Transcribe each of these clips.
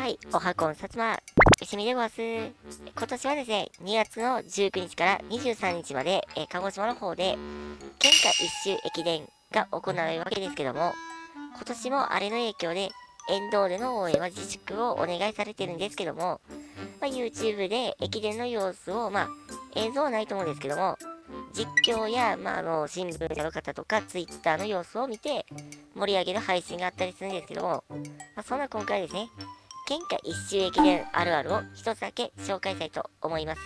はい、おはこんさつま、よしみでごわす。今年はですね、2月の19日から23日まで、鹿児島の方で、県下一周駅伝が行われるわけですけども、今年もあれの影響で、沿道での応援は自粛をお願いされてるんですけども、YouTube で駅伝の様子を、映像はないと思うんですけども、実況や、新聞社の方とか Twitter の様子を見て盛り上げる配信があったりするんですけども、そんな今回ですね、県下一周駅伝あるあるを一つだけ紹介したいと思います。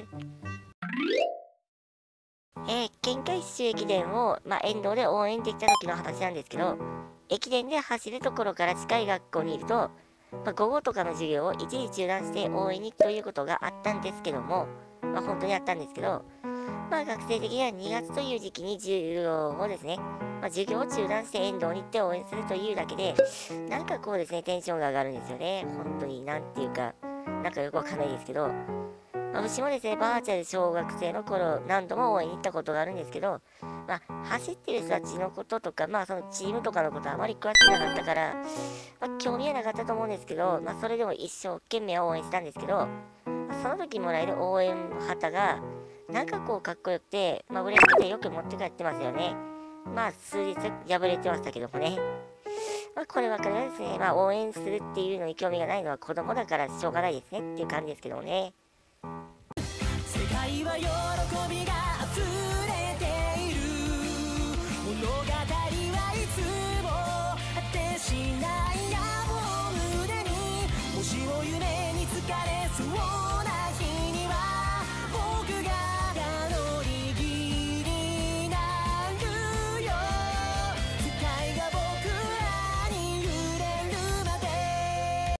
県下一周駅伝を、沿道で応援できた時の話なんですけど、駅伝で走るところから近い学校にいると、午後とかの授業を一時中断して応援に行くということがあったんですけども、本当にあったんですけど、学生的には2月という時期に授業をですね、授業を中断して沿道に行って応援するというだけで、なんかこうですね、テンションが上がるんですよね。本当に、なんていうか、なんかよくわかんないですけど、私もですね、バーチャル小学生の頃、何度も応援に行ったことがあるんですけど、走ってる人たちのこととか、そのチームとかのことはあまり詳しくなかったから、興味はなかったと思うんですけど、それでも一生懸命応援したんですけど、その時もらえる応援旗が、なんかこうかっこよくて、嬉しくてよく持って帰ってますよね。数日破れてましたけどもね。こればかりはですね、応援するっていうのに興味がないのは子供だからしょうがないですねっていう感じですけどもね。世界は喜びが